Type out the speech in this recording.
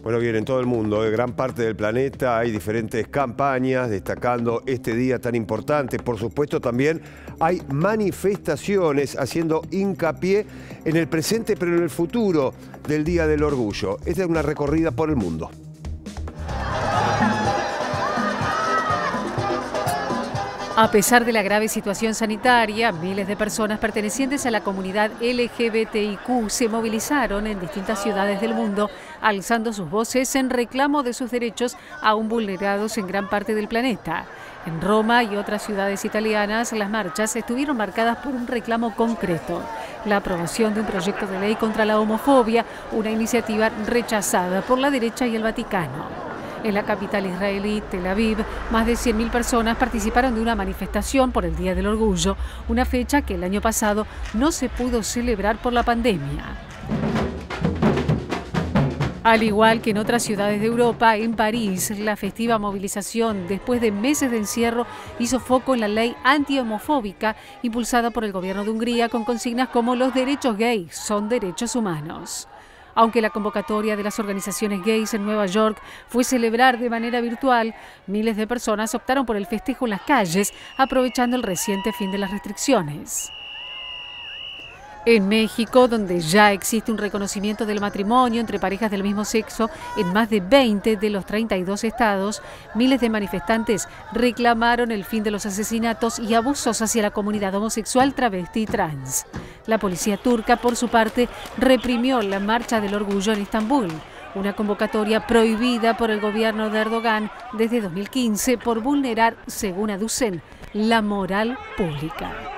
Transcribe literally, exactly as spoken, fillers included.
Bueno, bien, en todo el mundo, en gran parte del planeta hay diferentes campañas destacando este día tan importante. Por supuesto, también hay manifestaciones haciendo hincapié en el presente, pero en el futuro del Día del Orgullo. Esta es una recorrida por el mundo. A pesar de la grave situación sanitaria, miles de personas pertenecientes a la comunidad L G B T I Q se movilizaron en distintas ciudades del mundo, alzando sus voces en reclamo de sus derechos aún vulnerados en gran parte del planeta. En Roma y otras ciudades italianas, las marchas estuvieron marcadas por un reclamo concreto: la aprobación de un proyecto de ley contra la homofobia, una iniciativa rechazada por la derecha y el Vaticano. En la capital israelí, Tel Aviv, más de cien mil personas participaron de una manifestación por el Día del Orgullo, una fecha que el año pasado no se pudo celebrar por la pandemia. Al igual que en otras ciudades de Europa, en París, la festiva movilización, después de meses de encierro, hizo foco en la ley antihomofóbica impulsada por el gobierno de Hungría, con consignas como "los derechos gays son derechos humanos". Aunque la convocatoria de las organizaciones gays en Nueva York fue celebrar de manera virtual, miles de personas optaron por el festejo en las calles, aprovechando el reciente fin de las restricciones. En México, donde ya existe un reconocimiento del matrimonio entre parejas del mismo sexo en más de veinte de los treinta y dos estados, miles de manifestantes reclamaron el fin de los asesinatos y abusos hacia la comunidad homosexual, travesti y trans. La policía turca, por su parte, reprimió la Marcha del Orgullo en Estambul, una convocatoria prohibida por el gobierno de Erdogan desde dos mil quince por vulnerar, según aducen, la moral pública.